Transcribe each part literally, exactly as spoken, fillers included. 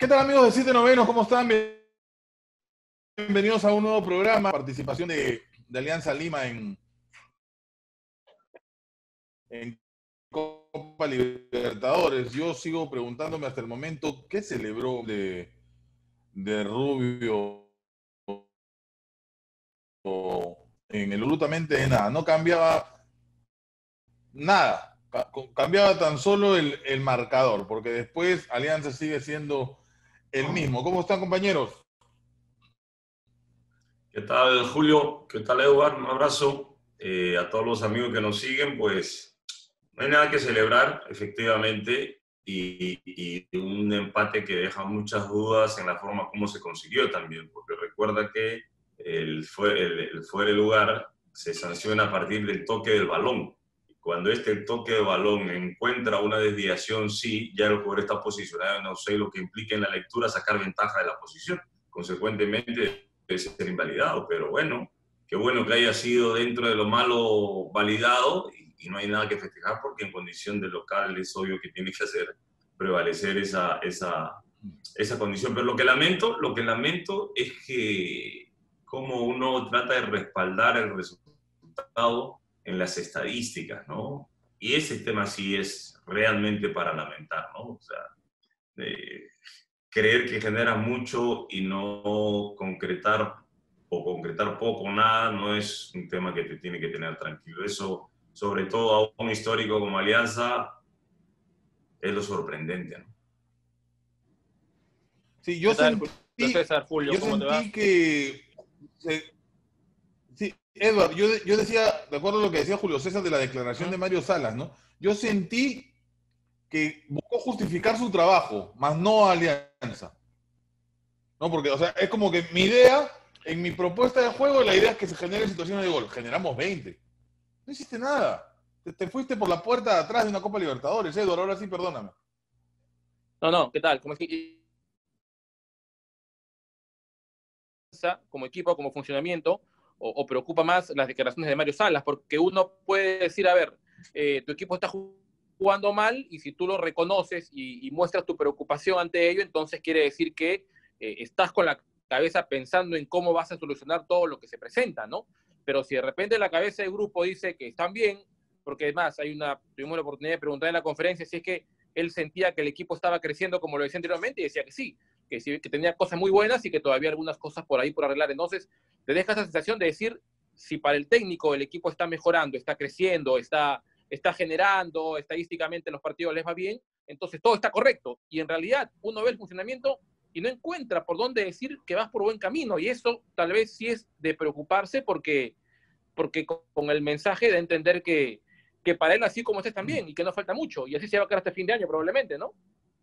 ¿Qué tal, amigos de Siete Novenos? ¿Cómo están? Bienvenidos a un nuevo programa, participación de, de Alianza Lima en, en Copa Libertadores. Yo sigo preguntándome hasta el momento qué celebró de, de Rubio en el absolutamente de nada. No cambiaba nada, cambiaba tan solo el, el marcador, porque después Alianza sigue siendo el mismo. ¿Cómo están, compañeros? ¿Qué tal, Julio? ¿Qué tal, Eduardo? Un abrazo eh, a todos los amigos que nos siguen. Pues no hay nada que celebrar, efectivamente, y, y un empate que deja muchas dudas en la forma como se consiguió también, porque recuerda que el, fue, el, el fuera de lugar se sanciona a partir del toque del balón. Cuando este toque de balón encuentra una desviación, sí, ya el jugador está posicionado, no sé, lo que implica en la lectura sacar ventaja de la posición. Consecuentemente, debe ser invalidado, pero bueno, qué bueno que haya sido dentro de lo malo validado y, y no hay nada que festejar porque en condición de local es obvio que tiene que hacer prevalecer esa, esa, esa condición. Pero lo que lamento, lo que lamento es que como uno trata de respaldar el resultado en las estadísticas, ¿no? Y ese tema sí es realmente para lamentar, ¿no? O sea, de creer que genera mucho y no concretar o concretar poco o nada no es un tema que te tiene que tener tranquilo. Eso, sobre todo a un histórico como Alianza, es lo sorprendente, ¿no? Sí, yo ¿Qué tal, Julio sentí, César? Julio, yo ¿cómo te va? sentí que se, sí, Edward, yo, yo decía, de acuerdo a lo que decía Julio César de la declaración ¿Mm? de Mario Salas, ¿no? Yo sentí que buscó justificar su trabajo, más no a Alianza, ¿no? Porque, o sea, es como que mi idea, en mi propuesta de juego, la idea es que se generen situaciones de gol. Generamos veinte. No hiciste nada. Te, te fuiste por la puerta de atrás de una Copa Libertadores, Edward, ahora sí, perdóname. No, no, ¿qué tal? ¿Cómo es que como equipo, como funcionamiento, o, o preocupa más las declaraciones de Mario Salas? Porque uno puede decir, a ver, eh, tu equipo está jugando mal y si tú lo reconoces y, y muestras tu preocupación ante ello, entonces quiere decir que eh, estás con la cabeza pensando en cómo vas a solucionar todo lo que se presenta, ¿no? Pero si de repente la cabeza del grupo dice que están bien, porque además hay una, tuvimos la oportunidad de preguntar en la conferencia si es que él sentía que el equipo estaba creciendo como lo decía anteriormente y decía que sí, que, sí, que tenía cosas muy buenas y que todavía algunas cosas por ahí por arreglar. Entonces, te deja esa sensación de decir, si para el técnico el equipo está mejorando, está creciendo, está, está generando, estadísticamente en los partidos les va bien, entonces todo está correcto. Y en realidad uno ve el funcionamiento y no encuentra por dónde decir que vas por buen camino. Y eso tal vez sí es de preocuparse porque, porque con el mensaje de entender que, que para él así como estés también y que no falta mucho. Y así se va a quedar hasta fin de año probablemente, ¿no?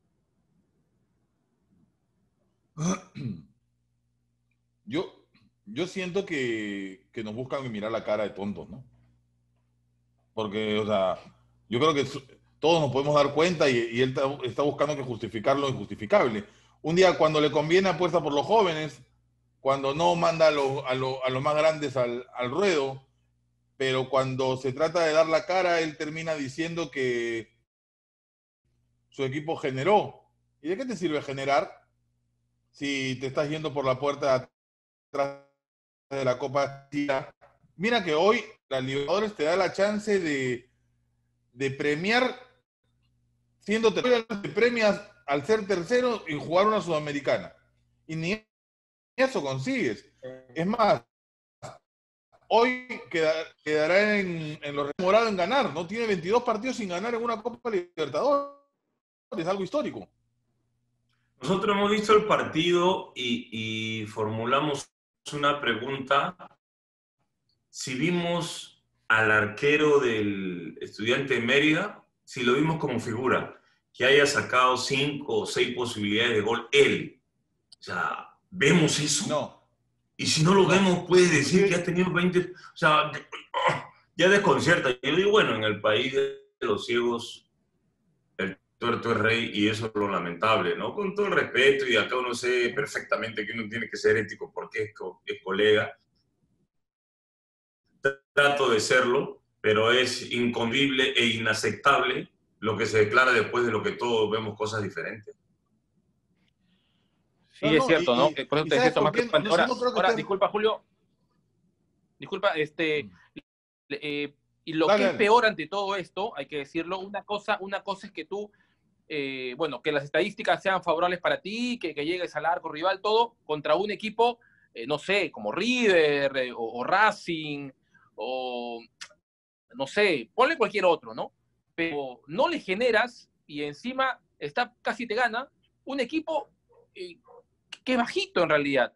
Yo, yo siento que, que nos buscan mirar la cara de tontos, ¿no? Porque, o sea, yo creo que todos nos podemos dar cuenta y, y él está, está buscando que justificar lo injustificable. Un día cuando le conviene apuesta por los jóvenes, cuando no manda a los a lo, a lo más grandes al, al ruedo, pero cuando se trata de dar la cara, él termina diciendo que su equipo generó. ¿Y de qué te sirve generar si te estás yendo por la puerta de atrás de la Copa? Mira que hoy la Libertadores te da la chance de, de premiar, siendo tercero, te premias al ser tercero y jugar una sudamericana. Y ni eso consigues. Es más, hoy queda, quedará en, en lo demorado en ganar. No tiene veintidós partidos sin ganar en una Copa Libertadores. Es algo histórico. Nosotros hemos visto el partido y, y formulamos una pregunta. Si vimos al arquero del Estudiante de Mérida, si lo vimos como figura, que haya sacado cinco o seis posibilidades de gol él. O sea, ¿vemos eso? No. Y si no lo No. vemos, puedes decir Inclusive, que ha tenido veinte... O sea, ya desconcierta. Yo digo, bueno, en el país de los ciegos, el tuerto es rey y eso es lo lamentable, ¿no? Con todo el respeto y acá uno sé perfectamente que uno tiene que ser ético porque es, co es colega. Trato de serlo, pero es inconvible e inaceptable lo que se declara después de lo que todos vemos cosas diferentes. Sí, No, es no, cierto, y, ¿no? y, Que por eso y te decía ¿sabes esto por más qué? preocupante. Yo, yo Ahora, no creo que ahora, esté... disculpa, Julio, disculpa, este, eh, y lo Dale, que es dale. peor ante todo esto, hay que decirlo, una cosa, una cosa es que tú, eh, bueno, que las estadísticas sean favorables para ti, que, que llegues al arco rival, todo, contra un equipo, eh, no sé, como River, eh, o, o Racing, o no sé, ponle cualquier otro, ¿no? Pero no le generas y encima está casi te gana un equipo eh, que es bajito en realidad.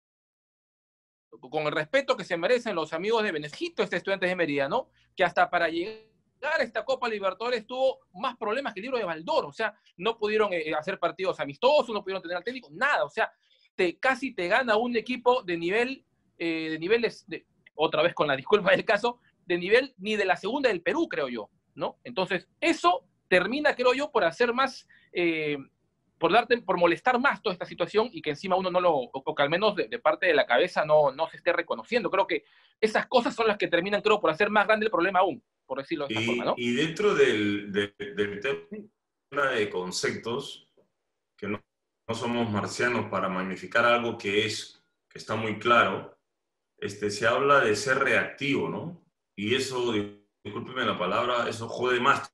Con el respeto que se merecen los amigos de Benejito, este estudiante de Mérida, ¿no? Que hasta para llegar a esta Copa Libertadores tuvo más problemas que el libro de Baldor, o sea, no pudieron eh, hacer partidos amistosos, no pudieron tener al técnico, nada, o sea, te, casi te gana un equipo de nivel, eh, de niveles, de, otra vez con la disculpa del caso, de nivel ni de la segunda del Perú, creo yo, ¿no? Entonces, eso termina, creo yo, por hacer más... Eh, por darte, por molestar más toda esta situación y que encima uno no lo, o que al menos de, de parte de la cabeza no, no se esté reconociendo. Creo que esas cosas son las que terminan, creo, por hacer más grande el problema aún, por decirlo de esta forma, Y, ¿no? y dentro del, del, del tema de conceptos, que no, no somos marcianos para magnificar algo que es, que está muy claro, este, se habla de ser reactivo, ¿no? Y eso, discúlpeme la palabra, eso jode más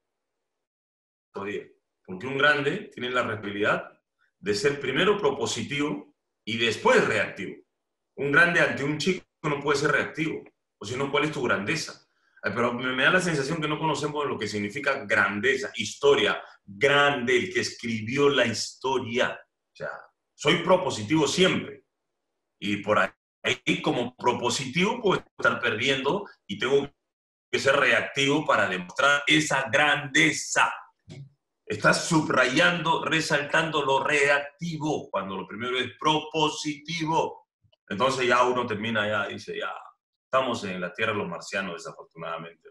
todavía. Porque un grande tiene la responsabilidad de ser primero propositivo y después reactivo. Un grande ante un chico no puede ser reactivo. O si no, ¿cuál es tu grandeza? Pero me da la sensación que no conocemos lo que significa grandeza, historia, grande, el que escribió la historia. O sea, soy propositivo siempre. Y por ahí, como propositivo, puedo estar perdiendo y tengo que ser reactivo para demostrar esa grandeza. Estás subrayando, resaltando lo reactivo, cuando lo primero es propositivo. Entonces ya uno termina, ya dice, ya, estamos en la tierra de los marcianos, desafortunadamente.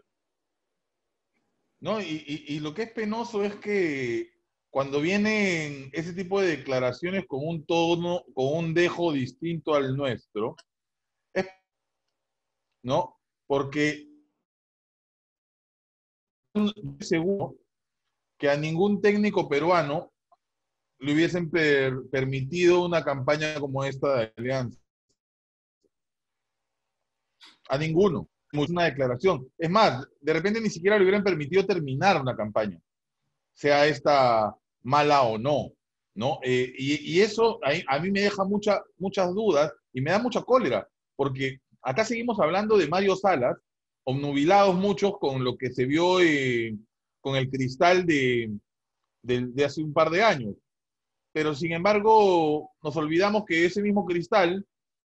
No, y, y, y lo que es penoso es que cuando vienen ese tipo de declaraciones con un tono, con un dejo distinto al nuestro, es, ¿no? Porque seguro que a ningún técnico peruano le hubiesen per, permitido una campaña como esta de Alianza. A ninguno. Una declaración. Es más, de repente ni siquiera le hubieran permitido terminar una campaña, sea esta mala o no, ¿no? Eh, y, y, eso a, a mí me deja mucha, muchas dudas y me da mucha cólera, porque acá seguimos hablando de Mario Salas, obnubilados muchos con lo que se vio eh, con el Cristal de, de, de hace un par de años. Pero sin embargo, nos olvidamos que ese mismo Cristal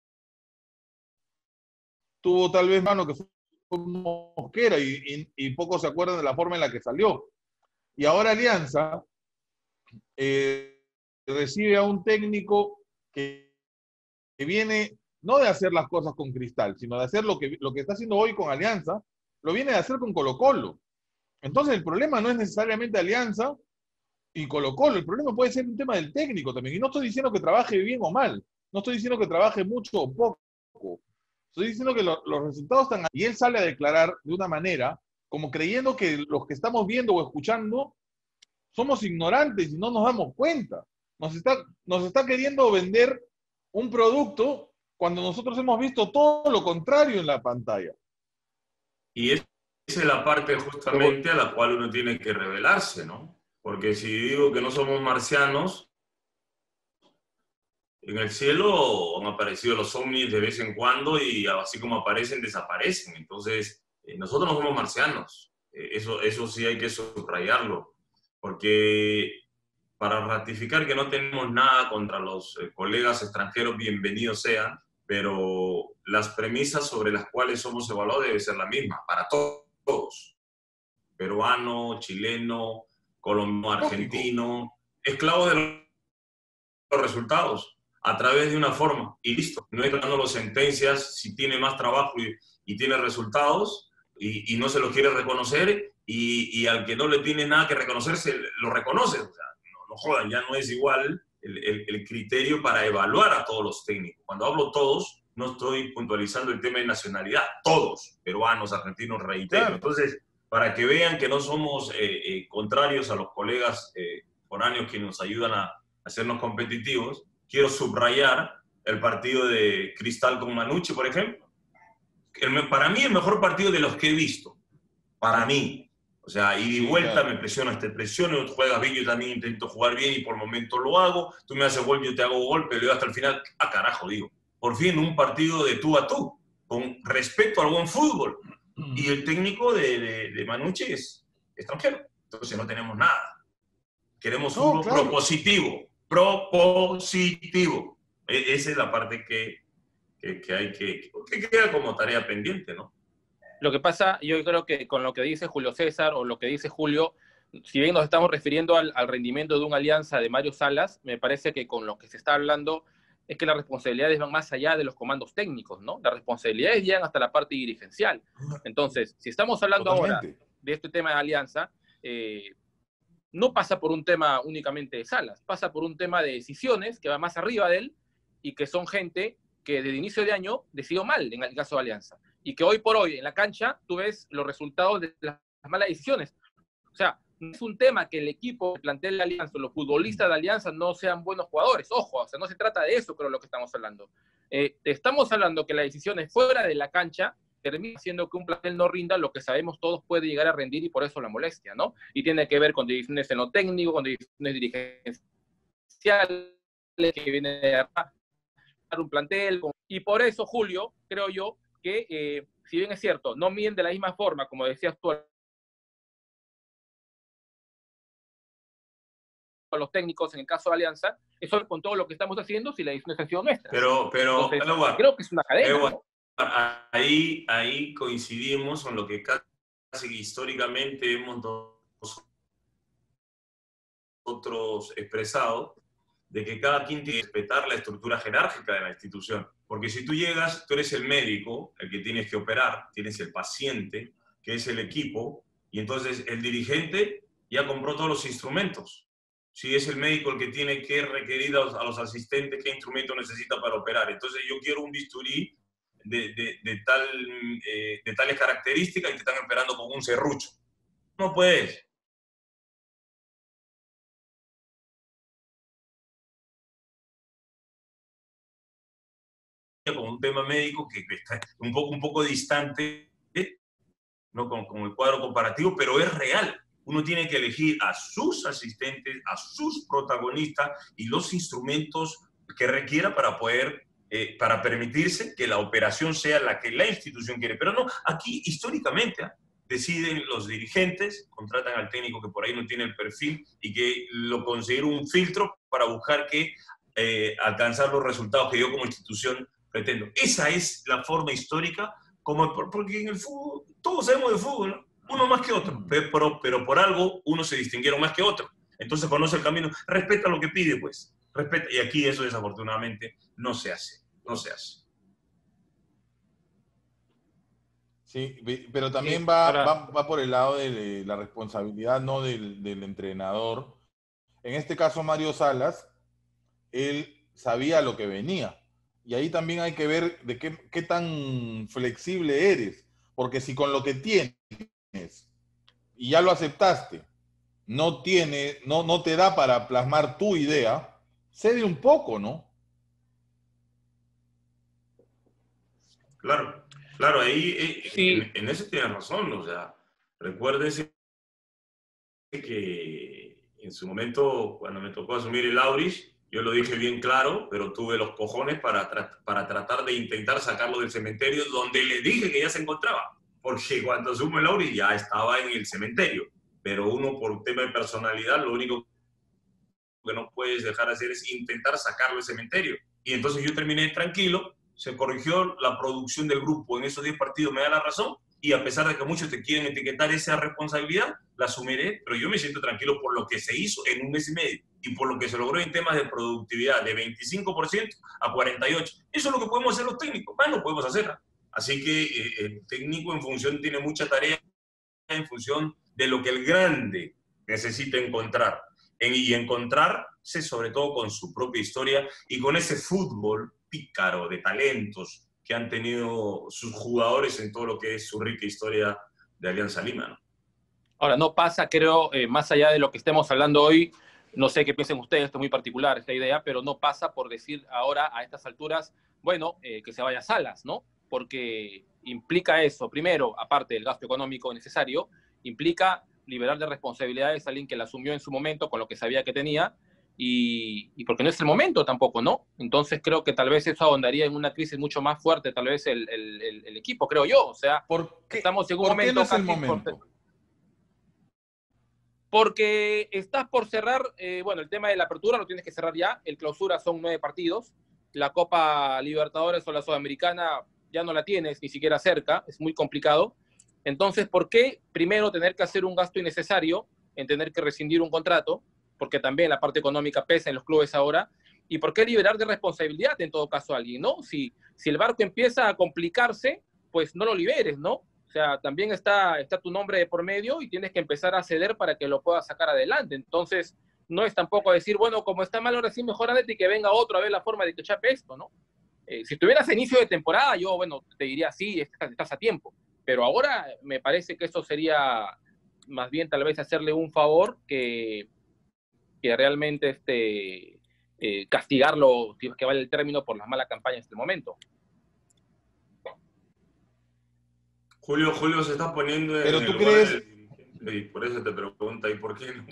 tuvo tal vez mano que fue Mosquera y, y, y pocos se acuerdan de la forma en la que salió. Y ahora Alianza eh, recibe a un técnico que, que viene no de hacer las cosas con Cristal, sino de hacer lo que, lo que está haciendo hoy con Alianza, lo viene de hacer con Colo-Colo. Entonces el problema no es necesariamente Alianza y Colo-Colo, el problema puede ser un tema del técnico también. Y no estoy diciendo que trabaje bien o mal, no estoy diciendo que trabaje mucho o poco. Estoy diciendo que lo, los resultados están ahí. Y él sale a declarar de una manera como creyendo que los que estamos viendo o escuchando somos ignorantes y no nos damos cuenta. Nos está, nos está queriendo vender un producto cuando nosotros hemos visto todo lo contrario en la pantalla. Y esa es la parte justamente a la cual uno tiene que revelarse, ¿no? Porque si digo que no somos marcianos, en el cielo han aparecido los ovnis de vez en cuando y así como aparecen, desaparecen. Entonces, eh, nosotros no somos marcianos. Eh, eso, eso sí hay que subrayarlo. Porque para ratificar que no tenemos nada contra los eh, colegas extranjeros, bienvenidos sean, pero las premisas sobre las cuales somos evaluados debe ser la misma para to todos. Peruano, chileno, colombiano, argentino, esclavos de los resultados a través de una forma y listo. No es dando sentencias si tiene más trabajo y, y tiene resultados y, y no se los quiere reconocer y, y al que no le tiene nada que reconocerse lo reconoce. O sea, no, no jodan, ya no es igual el, el, el criterio para evaluar a todos los técnicos. Cuando hablo todos, no estoy puntualizando el tema de nacionalidad. Todos, peruanos, argentinos, reitero. Claro. Entonces, para que vean que no somos eh, eh, contrarios a los colegas eh, foráneos que nos ayudan a hacernos competitivos, quiero subrayar el partido de Cristal con Manucci, por ejemplo. El, para mí, el mejor partido de los que he visto. Para mí. O sea, ida y vuelta, claro. Me presionas, te presiono, juegas bien, yo también intento jugar bien y por momentos lo hago. Tú me haces gol, yo te hago gol, pero yo hasta el final, ah, carajo, digo. Por fin, un partido de tú a tú, con respeto al buen fútbol. Y el técnico de, de, de Manucci es extranjero. Entonces no tenemos nada. Queremos no, fútbol claro. propositivo. Propositivo. E esa es la parte que, que, que hay que, que queda como tarea pendiente, ¿no? Lo que pasa, yo creo que con lo que dice Julio César o lo que dice Julio, si bien nos estamos refiriendo al, al rendimiento de una alianza de Mario Salas, me parece que con lo que se está hablando es que las responsabilidades van más allá de los comandos técnicos, ¿no? Las responsabilidades llegan hasta la parte dirigencial. Entonces, si estamos hablando Totalmente. ahora de este tema de alianza, eh, no pasa por un tema únicamente de Salas, pasa por un tema de decisiones que va más arriba de él y que son gente que desde inicio de año decidió mal en el caso de Alianza. Y que hoy por hoy en la cancha tú ves los resultados de las malas decisiones. O sea, no es un tema que el equipo, el plantel de Alianza, los futbolistas de Alianza no sean buenos jugadores. Ojo, o sea, no se trata de eso, creo, lo que estamos hablando. Eh, estamos hablando que las decisiones fuera de la cancha termina haciendo que un plantel no rinda lo que sabemos todos puede llegar a rendir y por eso la molestia, ¿no? Y tiene que ver con decisiones en lo técnico, con decisiones dirigenciales, que viene de dar un plantel. Y por eso, Julio, creo yo, que eh, si bien es cierto, no miden de la misma forma, como decías tú, a los técnicos en el caso de Alianza, eso con todo lo que estamos haciendo, si la decisión es acción nuestra. Pero, pero Entonces, Edward, creo que es una cadena, Edward, ¿no? ahí, ahí coincidimos con lo que casi históricamente hemos nosotros expresado, de que cada quien tiene que respetar la estructura jerárquica de la institución. Porque si tú llegas, tú eres el médico, el que tienes que operar, tienes el paciente, que es el equipo, y entonces el dirigente ya compró todos los instrumentos. Si es el médico el que tiene que requerir a los, a los asistentes qué instrumento necesita para operar. Entonces yo quiero un bisturí de, de, de, tal, eh, de tales características y te están esperando con un serrucho. No puedes. Con un tema médico que está un poco, un poco distante, ¿no? con, con el cuadro comparativo, pero es real. Uno tiene que elegir a sus asistentes, a sus protagonistas y los instrumentos que requiera para poder, eh, para permitirse que la operación sea la que la institución quiere. Pero no, aquí históricamente ¿eh? deciden los dirigentes, contratan al técnico que por ahí no tiene el perfil y que lo considera un filtro para buscar que eh, alcanzar los resultados que yo como institución pretendo. Esa es la forma histórica, como porque en el fútbol, todos sabemos de fútbol, ¿no? Uno más que otro, pero, pero por algo uno se distinguieron más que otro. Entonces conoce el camino, respeta lo que pide, pues. Respeta, y aquí eso desafortunadamente no se hace, no se hace. Sí, pero también va, va, va por el lado de la responsabilidad, no del, del entrenador. En este caso, Mario Salas, él sabía lo que venía. Y ahí también hay que ver de qué, qué tan flexible eres. Porque si con lo que tienes y ya lo aceptaste, no tiene, no, no te da para plasmar tu idea, cede un poco, ¿no? Claro, claro, ahí eh, sí. en, en eso tienes razón. O sea, recuérdese que en su momento, cuando me tocó asumir el Auris, yo lo dije bien claro, pero tuve los cojones para, tra para tratar de intentar sacarlo del cementerio donde le dije que ya se encontraba. Porque cuando asumo el Auris ya estaba en el cementerio. Pero uno, por tema de personalidad, lo único que no puedes dejar de hacer es intentar sacarlo del cementerio. Y entonces yo terminé tranquilo, se corrigió la producción del grupo en esos diez partidos, me da la razón, y a pesar de que muchos te quieren etiquetar esa responsabilidad, la asumiré, pero yo me siento tranquilo por lo que se hizo en un mes y medio y por lo que se logró en temas de productividad de veinticinco por ciento a cuarenta y ocho por ciento. Eso es lo que podemos hacer los técnicos, más no podemos hacer. Así que eh, el técnico en función tiene mucha tarea en función de lo que el grande necesita encontrar. En, y encontrarse sobre todo con su propia historia y con ese fútbol pícaro de talentos que han tenido sus jugadores en todo lo que es su rica historia de Alianza Lima, ¿no? Ahora, no pasa, creo, eh, más allá de lo que estemos hablando hoy, no sé qué piensen ustedes, esto es muy particular esta idea, pero no pasa por decir ahora a estas alturas, bueno, eh, que se vaya a Salas, ¿no? Porque implica eso, primero, aparte del gasto económico necesario, implica liberar de responsabilidades a alguien que la asumió en su momento con lo que sabía que tenía, y, y porque no es el momento tampoco, ¿no? Entonces creo que tal vez eso ahondaría en una crisis mucho más fuerte, tal vez el, el, el, el equipo, creo yo. O sea, ¿Por qué, estamos en un ¿por momento qué no es el casi momento? por, porque estás por cerrar, eh, bueno, el tema de la apertura lo tienes que cerrar ya, el clausura son nueve partidos, la Copa Libertadores o la Sudamericana ya no la tienes ni siquiera cerca, es muy complicado. Entonces, ¿por qué primero tener que hacer un gasto innecesario en tener que rescindir un contrato? Porque también la parte económica pesa en los clubes ahora. ¿Y por qué liberar de responsabilidad en todo caso a alguien, no? Si, si el barco empieza a complicarse, pues no lo liberes, ¿no? O sea, también está, está tu nombre de por medio y tienes que empezar a ceder para que lo puedas sacar adelante. Entonces, no es tampoco decir, bueno, como está mal ahora sí, mejor andate y que venga otro a ver la forma de que chape esto, ¿no? Eh, si estuvieras a inicio de temporada, yo, bueno, te diría, sí, estás, estás a tiempo. Pero ahora me parece que eso sería más bien tal vez hacerle un favor que, que realmente este, eh, castigarlo, si es que vale el término, por las malas campañas en este momento. Julio, Julio se está poniendo en Pero el tú lugar crees... del dirigente y por eso te pregunta, ¿y por qué no?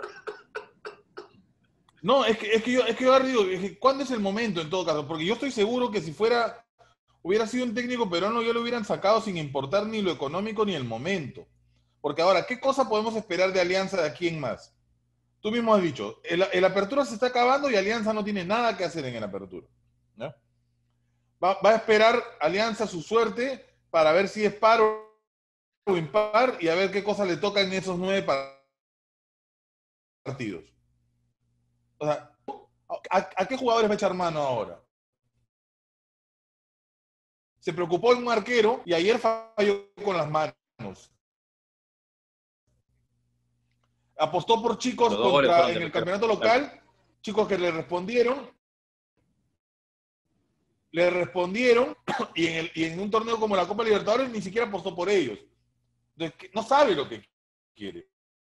No, es que, es que yo, es que yo digo, es que ¿cuándo es el momento en todo caso? Porque yo estoy seguro que si fuera, hubiera sido un técnico peruano, ya lo hubieran sacado sin importar ni lo económico ni el momento. Porque ahora, ¿qué cosa podemos esperar de Alianza de aquí en más? Tú mismo has dicho, el, el Apertura se está acabando y Alianza no tiene nada que hacer en el Apertura, ¿no? Va, va a esperar Alianza su suerte para ver si es par o impar y a ver qué cosa le toca en esos nueve partidos. O sea, ¿a, a qué jugadores va a echar mano ahora? Se preocupó en un arquero y ayer falló con las manos. Apostó por chicos contra, en el campeonato local, chicos que le respondieron, le respondieron y en, el, y en un torneo como la Copa Libertadores ni siquiera apostó por ellos. Entonces, no sabe lo que quiere.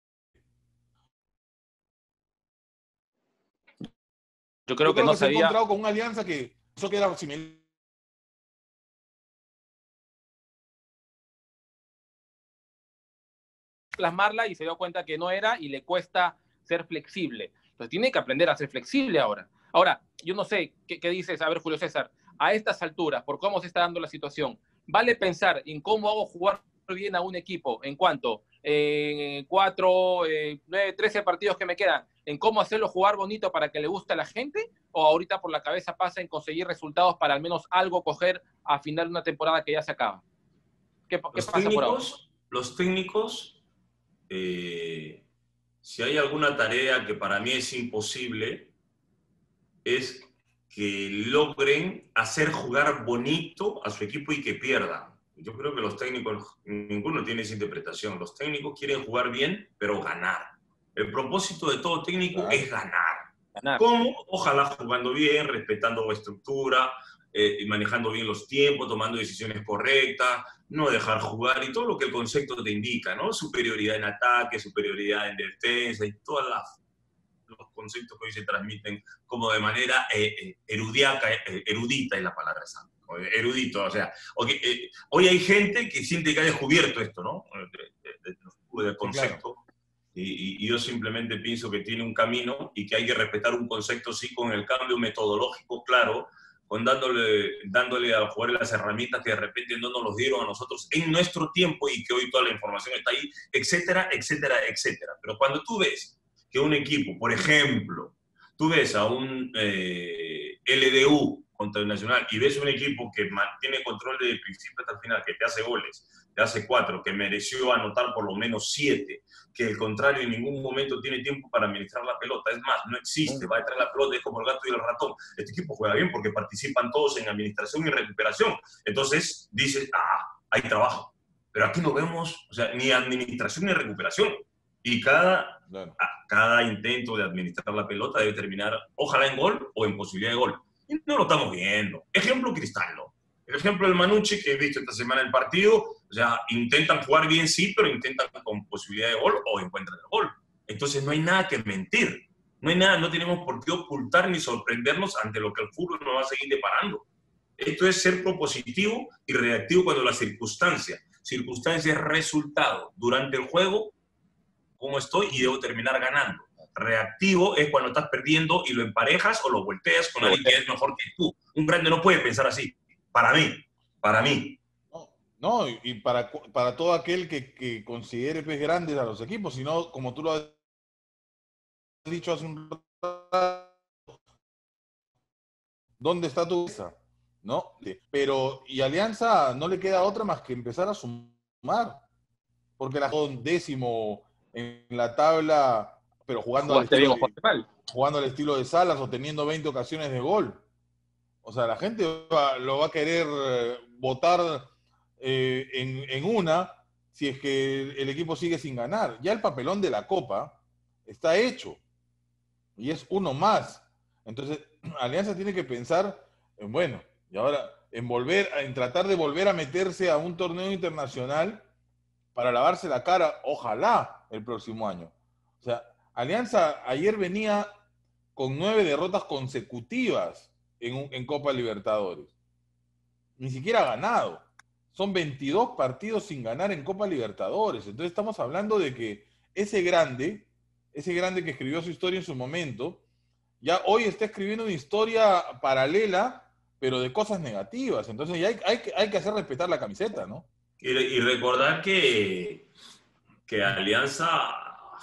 Yo creo, Yo creo que, que no se sabía... ha encontrado con una alianza que eso que era similar. Plasmarla y se dio cuenta que no era y le cuesta ser flexible. Entonces tiene que aprender a ser flexible ahora. Ahora, yo no sé, ¿qué, qué dices? A ver, Julio César, a estas alturas, por cómo se está dando la situación, ¿vale pensar en cómo hago jugar bien a un equipo en cuanto en eh, cuatro, eh, nueve, trece partidos que me quedan, en cómo hacerlo jugar bonito para que le guste a la gente? ¿O ahorita por la cabeza pasa en conseguir resultados para al menos algo coger a final de una temporada que ya se acaba? ¿Qué, qué los pasa técnicos, por ahora? Los técnicos... Eh, si hay alguna tarea que para mí es imposible, es que logren hacer jugar bonito a su equipo y que pierdan. Yo creo que los técnicos, ninguno tiene esa interpretación. Los técnicos quieren jugar bien, pero ganar. El propósito de todo técnico claro. es ganar. ganar. ¿Cómo? Ojalá jugando bien, respetando la estructura, eh, manejando bien los tiempos, tomando decisiones correctas, no dejar jugar y todo lo que el concepto te indica, ¿no? Superioridad en ataque, superioridad en defensa y todos los conceptos que hoy se transmiten como de manera eh, erudiaca, eh, erudita es la palabra exacta, erudito, o sea, okay, eh, hoy hay gente que siente que ha descubierto esto, ¿no? De, de, de, del concepto. Sí, claro. Y, y yo simplemente pienso que tiene un camino y que hay que respetar un concepto, sí, con el cambio metodológico, claro, con dándole, dándole a jugar las herramientas que de repente no nos los dieron a nosotros en nuestro tiempo y que hoy toda la información está ahí, etcétera, etcétera, etcétera. Pero cuando tú ves que un equipo, por ejemplo, tú ves a un eh, L D U contra el Nacional y ves un equipo que mantiene control desde el principio hasta el final, que te hace goles, te hace cuatro, que mereció anotar por lo menos siete, que el contrario en ningún momento tiene tiempo para administrar la pelota, es más, no existe, va a traer la pelota, es como el gato y el ratón. Este equipo juega bien porque participan todos en administración y recuperación. Entonces dices, ah, hay trabajo. Pero aquí no vemos, o sea, ni administración ni recuperación. Y cada, claro. a, cada intento de administrar la pelota debe terminar, ojalá en gol o en posibilidad de gol. Y no lo estamos viendo. Ejemplo Cristaldo. El ejemplo del Manucci, que he visto esta semana en el partido, o sea, intentan jugar bien, sí, pero intentan con posibilidad de gol o encuentran el gol. Entonces no hay nada que mentir. No hay nada, no tenemos por qué ocultar ni sorprendernos ante lo que el fútbol nos va a seguir deparando. Esto es ser propositivo y reactivo cuando la circunstancia, circunstancia es resultado durante el juego, cómo estoy y debo terminar ganando. Reactivo es cuando estás perdiendo y lo emparejas o lo volteas con alguien que es mejor que tú. Un grande no puede pensar así. Para mí, para mí. No, no y para, para todo aquel que, que considere pues, grandes a los equipos, sino como tú lo has dicho hace un rato, ¿dónde está tu mesa? ¿No? Pero, y Alianza no le queda otra más que empezar a sumar, porque la décimo en la tabla, pero jugando al, estilo de, jugando al estilo de Salas o teniendo veinte ocasiones de gol. O sea, la gente va, lo va a querer votar eh, en, en una si es que el equipo sigue sin ganar. Ya el papelón de la Copa está hecho y es uno más. Entonces, Alianza tiene que pensar en, bueno, y ahora en volver, en tratar de volver a meterse a un torneo internacional para lavarse la cara, ojalá, el próximo año. O sea, Alianza ayer venía con nueve derrotas consecutivas en, en Copa Libertadores. Ni siquiera ha ganado. Son veintidós partidos sin ganar en Copa Libertadores. Entonces estamos hablando de que ese grande, ese grande que escribió su historia en su momento, ya hoy está escribiendo una historia paralela, pero de cosas negativas. Entonces ya hay, hay, hay que hacer respetar la camiseta, ¿no? Y, y recordar que, que Alianza,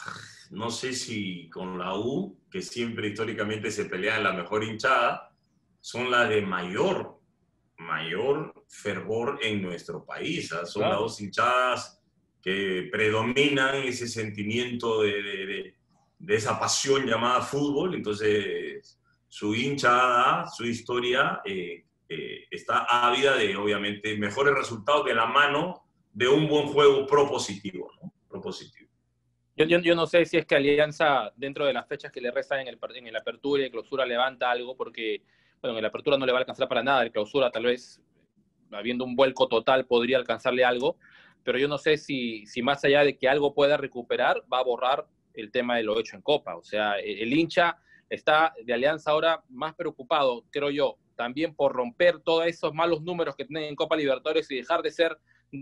no sé si con la U, que siempre históricamente se pelea en la mejor hinchada, son las de mayor, mayor fervor en nuestro país. ¿eh? Son claro. las dos hinchadas que predominan ese sentimiento de, de, de, de esa pasión llamada fútbol. Entonces, su hinchada, su historia... Eh, Eh, está ávida de, obviamente, mejores resultados de la mano de un buen juego propositivo, ¿no? Propositivo. Yo, yo, yo no sé si es que Alianza, dentro de las fechas que le restan en el, en el apertura y el clausura, levanta algo, porque, bueno, en el apertura no le va a alcanzar para nada, el clausura tal vez, habiendo un vuelco total, podría alcanzarle algo, pero yo no sé si, si más allá de que algo pueda recuperar, va a borrar el tema de lo hecho en Copa. O sea, el, el hincha está de Alianza ahora más preocupado, creo yo, también por romper todos esos malos números que tienen en Copa Libertadores y dejar de ser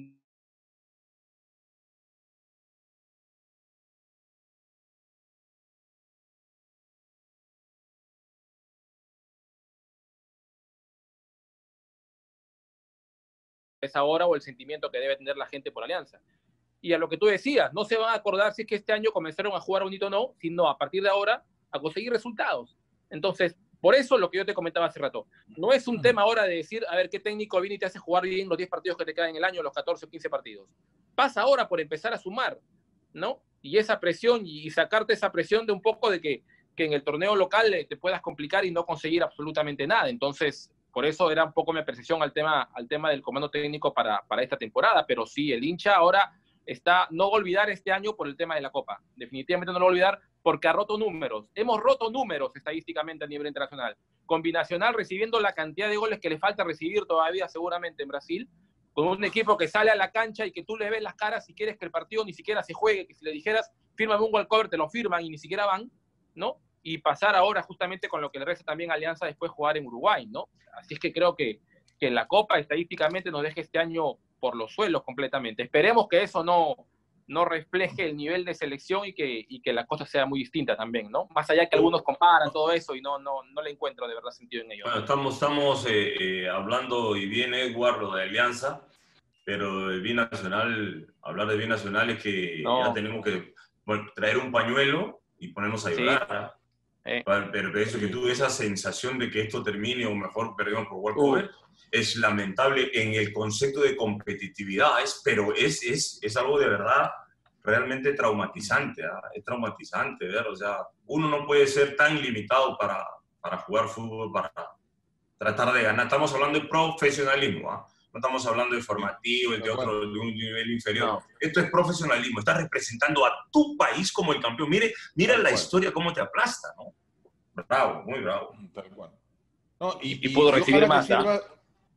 esa hora o el sentimiento que debe tener la gente por Alianza. Y a lo que tú decías, no se van a acordar si es que este año comenzaron a jugar bonito o no, sino a partir de ahora a conseguir resultados. Entonces, por eso lo que yo te comentaba hace rato, no es un tema ahora de decir, a ver, qué técnico viene y te hace jugar bien los diez partidos que te quedan en el año, los catorce o quince partidos. Pasa ahora por empezar a sumar, ¿no? Y esa presión, y sacarte esa presión de un poco de que, que en el torneo local te puedas complicar y no conseguir absolutamente nada. Entonces, por eso era un poco mi apreciación al tema, al tema del comando técnico para, para esta temporada. Pero sí, el hincha ahora está, no va a olvidar este año por el tema de la Copa. Definitivamente no lo va a olvidar porque ha roto números. Hemos roto números estadísticamente a nivel internacional. Con Binacional recibiendo la cantidad de goles que le falta recibir todavía seguramente en Brasil, con un equipo que sale a la cancha y que tú le ves las caras si quieres que el partido ni siquiera se juegue, que si le dijeras, fírmame un walkover, te lo firman y ni siquiera van, ¿no? Y pasar ahora justamente con lo que le resta también a Alianza después jugar en Uruguay, ¿no? Así es que creo que, que la Copa estadísticamente nos deje este año por los suelos completamente. Esperemos que eso no, no refleje el nivel de selección y que, y que la cosa sea muy distinta también, ¿no? Más allá que algunos comparan todo eso y no, no, no le encuentro de verdad sentido en ello. Bueno, estamos, estamos eh, eh, hablando, y bien Edward, lo de Alianza, pero de Binacional, hablar de Binacional es que no. ya tenemos que bueno, traer un pañuelo y ponernos a llorar. Sí. Eh. Pero eso que tuve esa sensación de que esto termine o mejor perdemos por walkover uh. es lamentable en el concepto de competitividad, es, pero es, es, es algo de verdad realmente traumatizante, ¿eh? Es traumatizante, ¿verdad? O sea, uno no puede ser tan limitado para, para jugar fútbol, para tratar de ganar. Estamos hablando de profesionalismo, ¿eh? No estamos hablando de formativo, de, otro, de un nivel inferior. No. Esto es profesionalismo. Estás representando a tu país como el campeón. Mire, mira la historia cómo te aplasta, ¿no? Bravo, muy bravo. Tal cual. No, y, y, y pudo recibir más. Que sirva,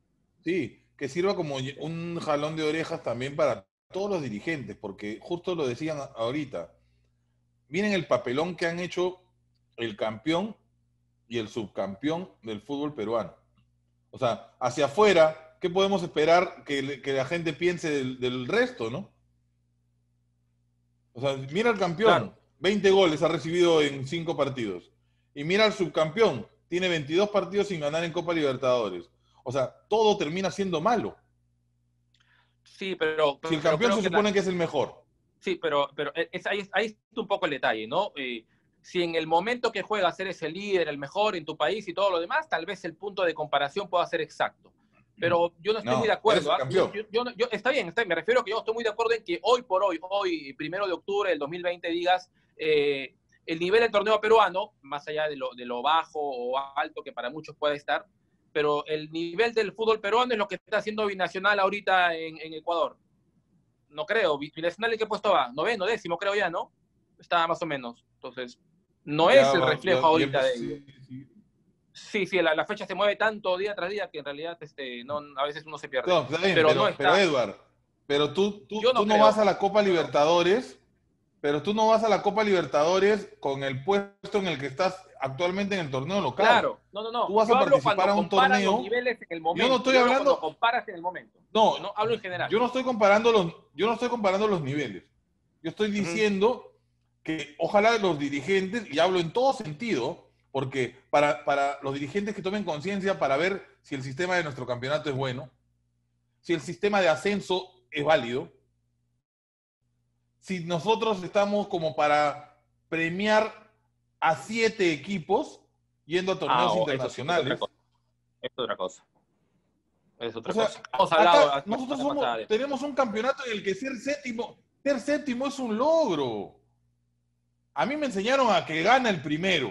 sí, que sirva como un jalón de orejas también para todos los dirigentes, porque justo lo decían ahorita. Miren el papelón que han hecho el campeón y el subcampeón del fútbol peruano. O sea, hacia afuera, ¿qué podemos esperar que, que la gente piense del, del resto, no? O sea, mira al campeón, claro. veinte goles ha recibido en cinco partidos. Y mira al subcampeón, tiene veintidós partidos sin ganar en Copa Libertadores. O sea, todo termina siendo malo. Sí, pero... pero si el campeón se supone que, la... que es el mejor. Sí, pero, pero es, ahí, ahí está un poco el detalle, ¿no? Eh, si en el momento que juegas eres el líder, el mejor en tu país y todo lo demás, tal vez el punto de comparación pueda ser exacto. Pero yo no estoy no, muy de acuerdo. ¿eh? Yo, yo, yo, yo, está bien, está bien, me refiero a que yo estoy muy de acuerdo en que hoy por hoy, hoy, primero de octubre del dos mil veinte, digas, eh, el nivel del torneo peruano, más allá de lo, de lo bajo o alto que para muchos puede estar, pero el nivel del fútbol peruano es lo que está haciendo Binacional ahorita en, en Ecuador. No creo. ¿Binacional en qué puesto va? Noveno, décimo, creo ya, ¿no? Está más o menos. Entonces, no ya, es el reflejo ya, ahorita ya, de ellos. Sí, sí. Sí, sí, la, la fecha se mueve tanto día tras día que en realidad este, no, a veces uno se pierde. No, bien, pero, pero, no pero Edward, pero tú, tú, no, tú no vas a la Copa Libertadores, pero tú no vas a la Copa Libertadores con el puesto en el que estás actualmente en el torneo local. Claro, no, no, no. Tú vas yo a participar a un torneo. Los niveles en el momento. Yo no estoy yo hablando. Cuando comparas en el momento. No, no, hablo en general. Yo no estoy comparando los, yo no estoy comparando los niveles. Yo estoy diciendo uh-huh. que ojalá los dirigentes, y hablo en todo sentido, porque para, para los dirigentes que tomen conciencia para ver si el sistema de nuestro campeonato es bueno, si el sistema de ascenso es válido, si nosotros estamos como para premiar a siete equipos yendo a torneos ah, internacionales. Es otra cosa. Es otra o sea, cosa. Hemos hablado, acá, nosotros somos, tenemos un campeonato en el que ser séptimo, ser séptimo es un logro. A mí me enseñaron a que gana el primero.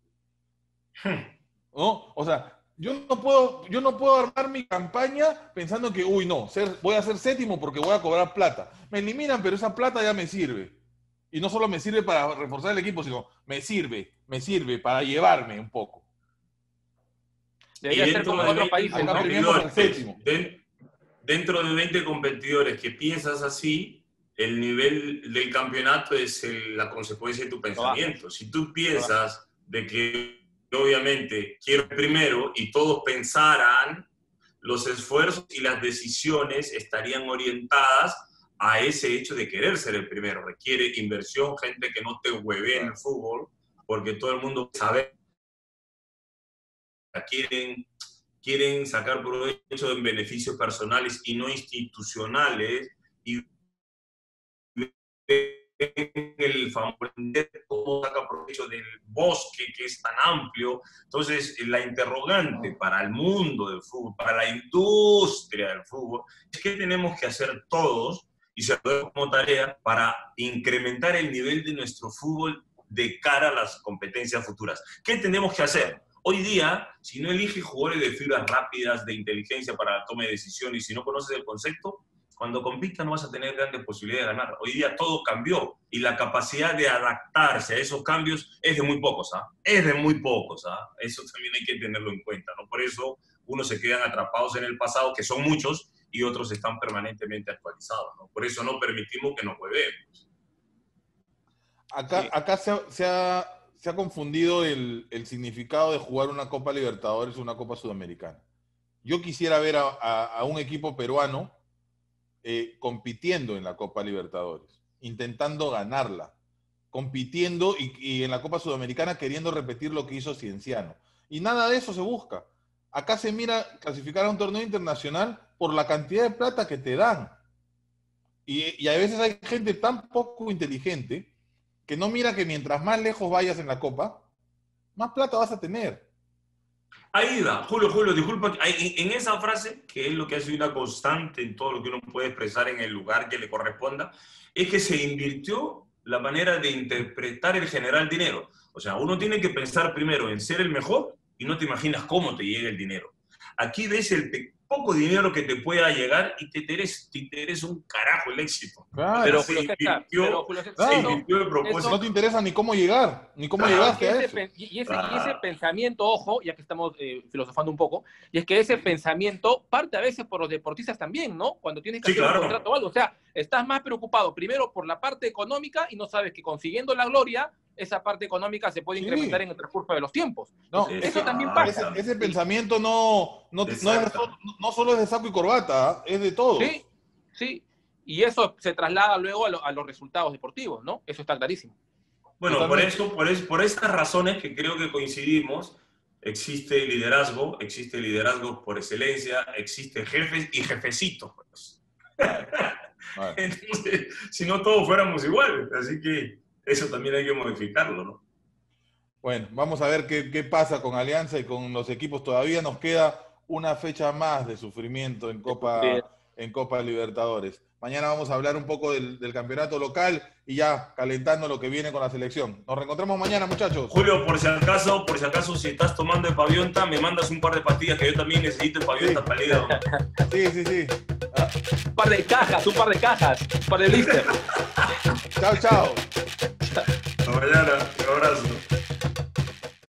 ¿No? O sea, yo no puedo, yo no puedo armar mi campaña pensando que, uy, no, ser, voy a ser séptimo porque voy a cobrar plata. Me eliminan, pero esa plata ya me sirve. Y no solo me sirve para reforzar el equipo, sino me sirve, me sirve para llevarme un poco. Debería ser como en otros países, ¿no? De, dentro de veinte competidores que piensas así, el nivel del campeonato es el, la consecuencia de tu pensamiento. Si tú piensas de que obviamente quiero primero y todos pensaran, los esfuerzos y las decisiones estarían orientadas a ese hecho de querer ser el primero. Requiere inversión, gente que no te hueve en el fútbol, porque todo el mundo sabe quieren, quieren sacar provecho en beneficios personales y no institucionales, y el famoso cómo saca provecho del bosque que es tan amplio. Entonces, la interrogante para el mundo del fútbol, para la industria del fútbol, es qué tenemos que hacer todos, y se lo doy como tarea, para incrementar el nivel de nuestro fútbol de cara a las competencias futuras. ¿Qué tenemos que hacer? Hoy día, si no eliges jugadores de fibras rápidas, de inteligencia para la toma de decisiones, y si no conoces el concepto, cuando compitas no vas a tener grandes posibilidades de ganar. Hoy día todo cambió y la capacidad de adaptarse a esos cambios es de muy pocos, ¿ah? Es de muy pocos, ¿ah? Eso también hay que tenerlo en cuenta, ¿no? Por eso unos se quedan atrapados en el pasado, que son muchos, y otros están permanentemente actualizados, ¿no? Por eso no permitimos que nos huevemos. Acá, sí. acá se, ha, se, ha, se ha confundido el, el significado de jugar una Copa Libertadores o una Copa Sudamericana. Yo quisiera ver a, a, a un equipo peruano Eh, compitiendo en la Copa Libertadores, intentando ganarla, compitiendo y, y en la Copa Sudamericana queriendo repetir lo que hizo Cienciano. Y nada de eso se busca. Acá se mira clasificar a un torneo internacional por la cantidad de plata que te dan. Y, y a veces hay gente tan poco inteligente que no mira que mientras más lejos vayas en la Copa, más plata vas a tener. Ahí va, Julio, Julio, disculpa, en esa frase, que es lo que ha sido una constante en todo lo que uno puede expresar en el lugar que le corresponda, es que se invirtió la manera de interpretar el generar dinero. O sea, uno tiene que pensar primero en ser el mejor y no te imaginas cómo te llega el dinero. Aquí ves el poco dinero que te pueda llegar y te interesa, te interesa un carajo el éxito. Claro, pero se invirtió, pero, se invirtió el propósito. No te interesa ni cómo llegar, ni cómo claro, llegaste a eso. Y ese, claro. y ese pensamiento, ojo, ya que estamos eh, filosofando un poco, y es que ese pensamiento parte a veces por los deportistas también, ¿no? Cuando tienes que sí, hacer claro. un contrato o algo. O sea, estás más preocupado primero por la parte económica y no sabes que consiguiendo la gloria esa parte económica se puede Sí. incrementar en el transcurso de los tiempos. No, Entonces, ese, eso también ah, pasa. ese, ese pensamiento no, no, no, es de so- no solo es de saco y corbata, ¿ah? Es de todos. Sí, sí. Y eso se traslada luego a, lo- a los resultados deportivos, ¿no? Eso está clarísimo. Bueno, por Totalmente. eso, por, es- por estas razones que creo que coincidimos, existe liderazgo, existe liderazgo por excelencia, existe jefes y jefecitos. Pues. Vale. Entonces, si no todos fuéramos iguales, así que eso también hay que modificarlo, ¿no? Bueno, vamos a ver qué, qué pasa con Alianza y con los equipos. Todavía nos queda una fecha más de sufrimiento en Copa, en Copa Libertadores. Mañana vamos a hablar un poco del, del campeonato local y ya calentando lo que viene con la selección. Nos reencontramos mañana, muchachos. Julio, por si acaso, por si acaso, si estás tomando el pavionta, me mandas un par de pastillas que yo también necesito el pavionta Sí. para el hígado. Sí, sí, sí. Ah, Un par de cajas, un par de cajas, un par de blister. chao, chao. Hasta mañana, un abrazo.